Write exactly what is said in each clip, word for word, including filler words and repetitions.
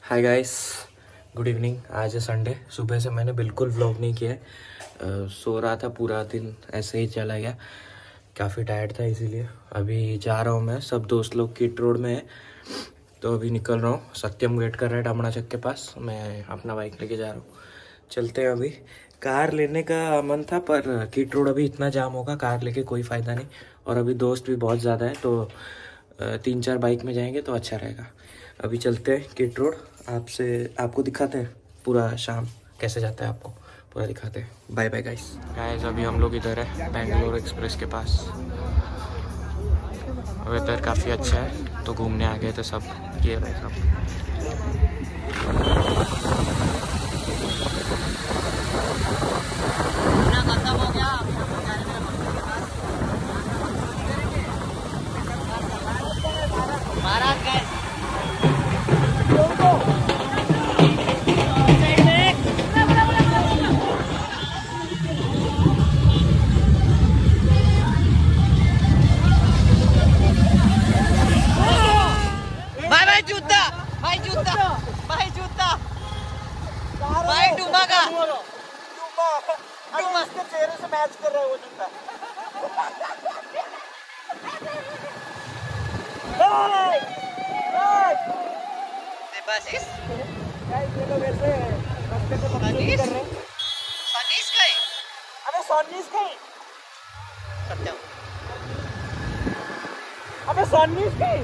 Hi guys, good evening. आज है Sunday. सुबह से मैंने बिल्कुल व्लॉग नहीं किया है। uh, सो रहा था, पूरा दिन ऐसे ही चला गया। काफ़ी टायर्ड था, इसीलिए अभी जा रहा हूँ मैं। सब दोस्त लोग किट रोड में है, तो अभी निकल रहा हूँ। सत्यम वेट कर रहा है डामना चक के पास। मैं अपना बाइक लेके जा रहा हूँ। चलते हैं। अभी कार लेने का मन था, पर किट रोड अभी इतना जाम होगा, कार लेके कोई फ़ायदा नहीं। और अभी दोस्त भी बहुत ज़्यादा है, तो तीन चार बाइक में जाएंगे तो अच्छा रहेगा। अभी चलते हैं किट रोड। आपसे आपको दिखाते हैं पूरा शाम कैसे जाता है, आपको पूरा दिखाते हैं। Bye bye guys. गाइस अभी हम लोग इधर है बेंगलोर एक्सप्रेस के पास। वेदर काफ़ी अच्छा है, तो घूमने आ गए थे सब। ये भाई सब खत्म हो गया। चेहरे से मैच कर रहे हैं वो जूता। ये लोग ऐसे रास्ते पे बदतमीजी कर रहे हैं। सनीस का ही? अबे सनीस का ही? सत्यम। अबे सनीस का ही?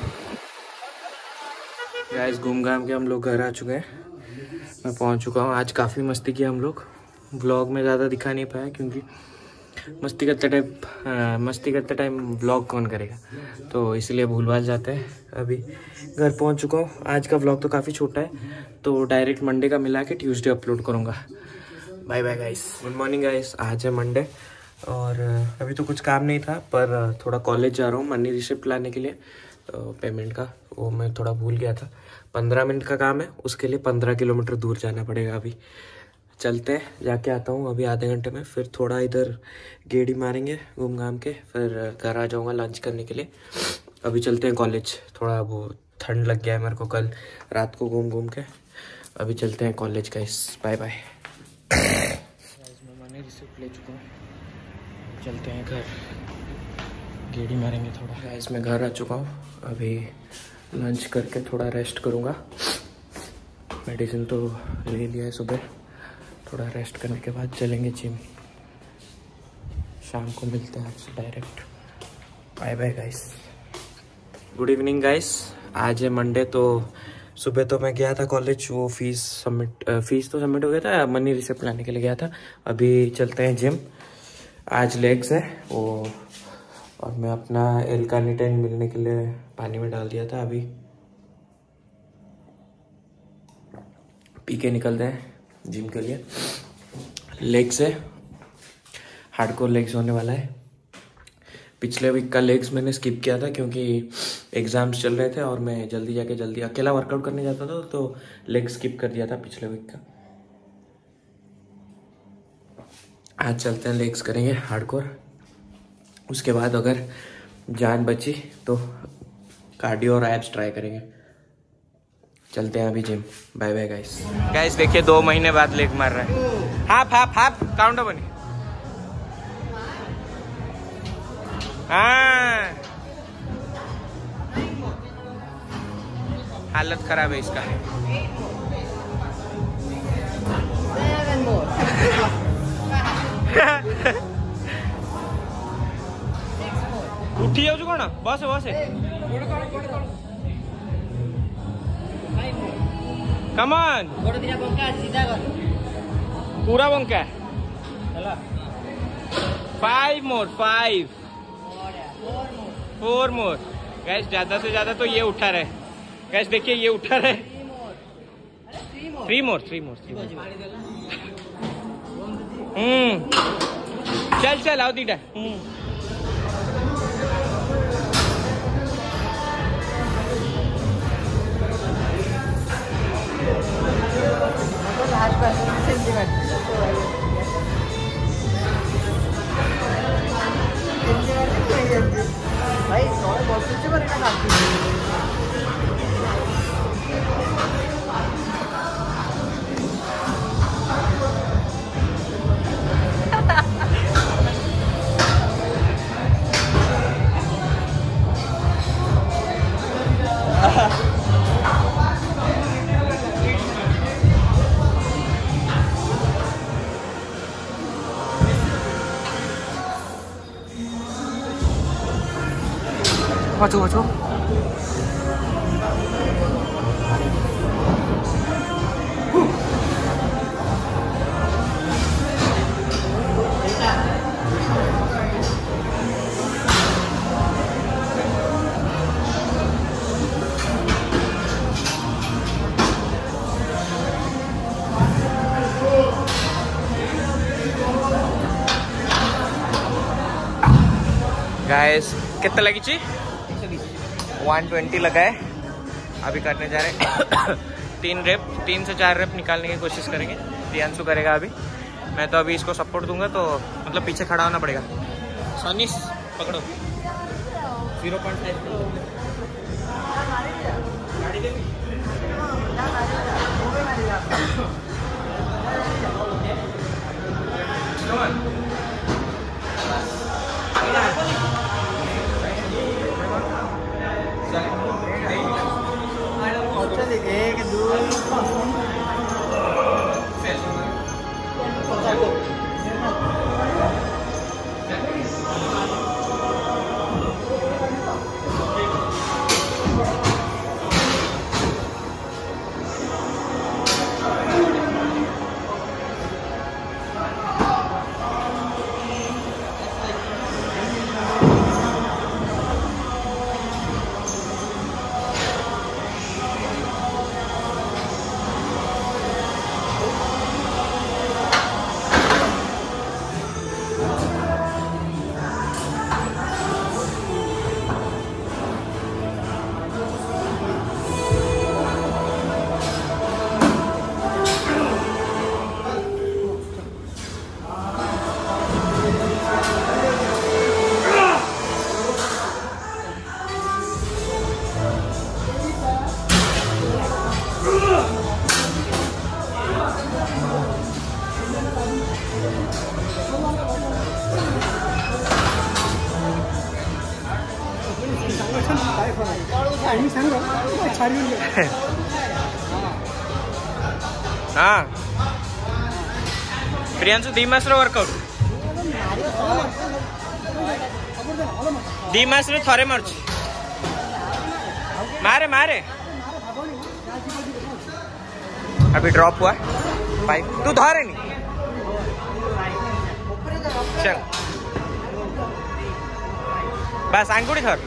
गाइस घूम घाम के हम लोग घर आ चुके हैं। मैं पहुंच चुका हूं। आज काफ़ी मस्ती की हम लोग। व्लॉग में ज़्यादा दिखा नहीं पाया, क्योंकि मस्ती करते टाइम मस्ती करते टाइम व्लॉग कौन करेगा, तो इसलिए भूल भाल जाते हैं। अभी घर पहुंच चुका हूं। आज का व्लॉग तो काफ़ी छोटा है, तो डायरेक्ट मंडे का मिला के ट्यूसडे अपलोड करूंगा। Bye bye guys. Good morning guys. आज है मंडे और अभी तो कुछ काम नहीं था, पर थोड़ा कॉलेज जा रहा हूँ मनी रिसिप्ट लाने के लिए। तो पेमेंट का वो मैं थोड़ा भूल गया था। पंद्रह मिनट का काम है, उसके लिए पंद्रह किलोमीटर दूर जाना पड़ेगा। अभी चलते हैं, जाके आता हूँ अभी आधे घंटे में। फिर थोड़ा इधर गेड़ी मारेंगे घूम घाम के, फिर घर आ जाऊँगा लंच करने के लिए। अभी चलते हैं कॉलेज। थोड़ा वो ठंड लग गया है मेरे को कल रात को घूम घूम के। अभी चलते हैं कॉलेज गाइस। Bye bye. मैं मनी रिसिप्ट ले चुका हूँ, चलते हैं घर, गेड़ी मारेंगे थोड़ा। गाइस मैं घर आ चुका हूँ। अभी लंच करके थोड़ा रेस्ट करूँगा। मेडिसिन तो ले लिया है सुबह। थोड़ा रेस्ट करने के बाद चलेंगे जिम। शाम को मिलते हैं आपसे direct. Bye bye guys. Good evening guys. आज है मंडे, तो सुबह तो मैं गया था कॉलेज। वो फीस सबमिट फीस तो सबमिट हो गया था, मनी रिसिप्ट लाने के लिए गया था। अभी चलते हैं जिम। आज लेग्स है वो, और मैं अपना एल कार्निटाइन मिलने के लिए पानी में डाल दिया था। अभी पी के निकलते हैं जिम के लिए। लेग्स है, हार्डकोर लेग्स होने वाला है। पिछले वीक का लेग्स मैंने स्किप किया था, क्योंकि एग्जाम्स चल रहे थे और मैं जल्दी जाके जल्दी अकेला वर्कआउट करने जाता था, तो लेग स्किप कर दिया था पिछले वीक का। आज चलते हैं, लेग्स करेंगे हार्डकोर। उसके बाद अगर जान बची तो कार्डियो और एब्स ट्राई करेंगे। चलते हैं अभी gym. Bye bye guys. Guys देखिए, दो महीने बाद लेग मार रहा है। हाफ हाफ हाफ काउंट बनी। हाँ, हालत खराब है इसका। उठी जाऊ कौन बस बस कम ऑन। पूरा बंका। Five more five four more. गैस ज्यादा से ज्यादा तो ये उठा रहे। गैस देखिए ये उठा रहे। Three more three more three more. हम्म चल चल आओ दीटा। बचो बचो। गाइस कितना लगी ची? वन ट्वेंटी लगा है। अभी करने जा रहे हैं तीन रेप, तीन से चार रेप निकालने की कोशिश करेंगे। प्रियांशु करेगा अभी, मैं तो अभी इसको सपोर्ट दूंगा, तो मतलब पीछे खड़ा होना पड़ेगा। सोनिस पकड़ो, जीरो पॉइंट फाइव। एक दो हाँ प्रियांशु दी मास वर्कआउट दी मास थरे मार्च मारे मारे अभी ड्रॉप हुआ पाइप तू धरे नहीं चल बस आंगुड़ी धर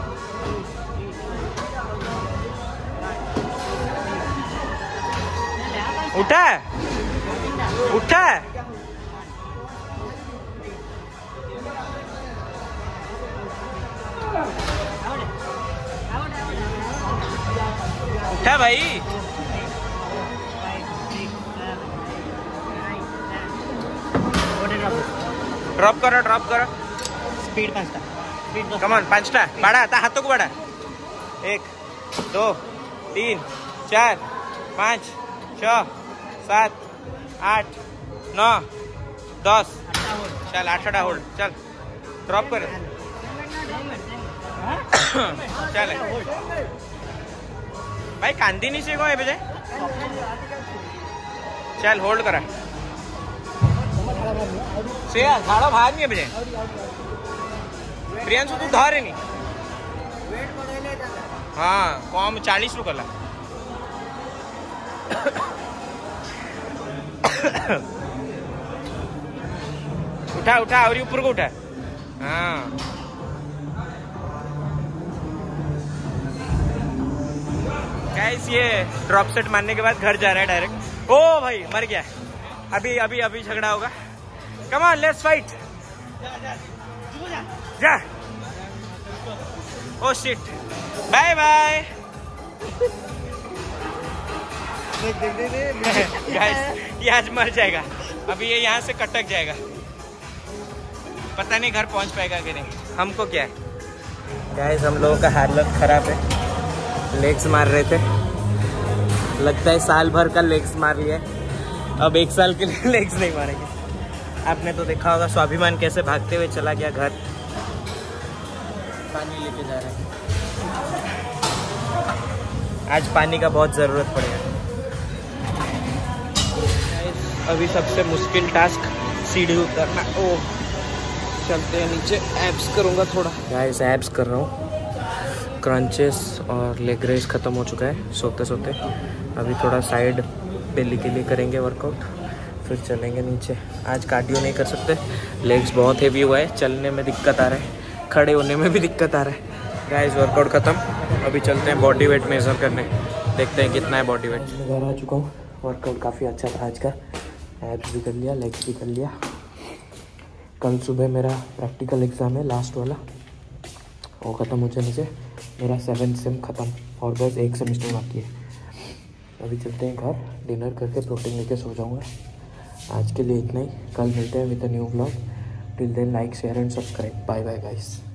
उठा उठा उठा भाई ड्रॉप करो ड्रॉप करो स्पीड पांचटा कमान पांचटा बढ़ा ता हाथों को बढ़ा एक दो तीन चार पाँच छः सात आठ नौ दस चल आठटा होल्ड चल ड्रॉप कर चल भाई कांदी नहीं से को बजे चल होल्ड करा से झाड़ो बाहर नहीं बजे प्रियांशु तू धरे नहीं हाँ कम चालीस रु कला उठा उठा और ऊपर को उठा हाँ गाइस ये ड्रॉप सेट मारने के बाद घर जा रहा है डायरेक्ट। ओ भाई मर गया अभी अभी अभी झगड़ा होगा। कम ऑन लेट्स फाइट जा oh shit bye bye guys ये आज मर जाएगा अभी ये यहाँ से कटक जाएगा पता नहीं घर पहुँच पाएगा कि नहीं। हमको क्या है गाइस हम लोगों का हालत खराब है लेग्स मार रहे थे लगता है साल भर का लेग्स मार लिया अब एक साल के लिए लेग्स नहीं मारेंगे। आपने तो देखा होगा स्वाभिमान कैसे भागते हुए चला गया घर पानी लेके जा रहे हैं आज पानी का बहुत ज़रूरत पड़ेगा। अभी सबसे मुश्किल टास्क सीढ़ी उतरना। ओ चलते हैं नीचे एब्स करूँगा थोड़ा गाइस एब्स कर रहा हूँ क्रंचेस और लेग रेस ख़त्म हो चुका है सोते सोते। अभी थोड़ा साइड डेली के लिए करेंगे वर्कआउट, फिर चलेंगे नीचे। आज कार्डियो नहीं कर सकते, लेग्स बहुत हेवी हुआ है, चलने में दिक्कत आ रहा है, खड़े होने में भी दिक्कत आ रहा है। गाइस वर्कआउट ख़त्म, अभी चलते हैं बॉडी वेट मेज़र करने, देखते हैं कितना है बॉडी वेट। मैं घर आ चुका हूँ, वर्कआउट काफ़ी अच्छा था आज का, एब्स भी कर लिया, लेग्स भी कर लिया। कल सुबह मेरा प्रैक्टिकल एग्ज़ाम है लास्ट वाला, वो ख़त्म हो जाने से मेरा सेवन सेम ख़त्म और बस एक सेमेस्टर बाकी है। अभी चलते हैं घर, डिनर करके प्रोटीन लेके सो जाऊँगा। आज के लिए इतना ही, कल मिलते हैं with a new vlog. Till then like share and subscribe. Bye bye guys.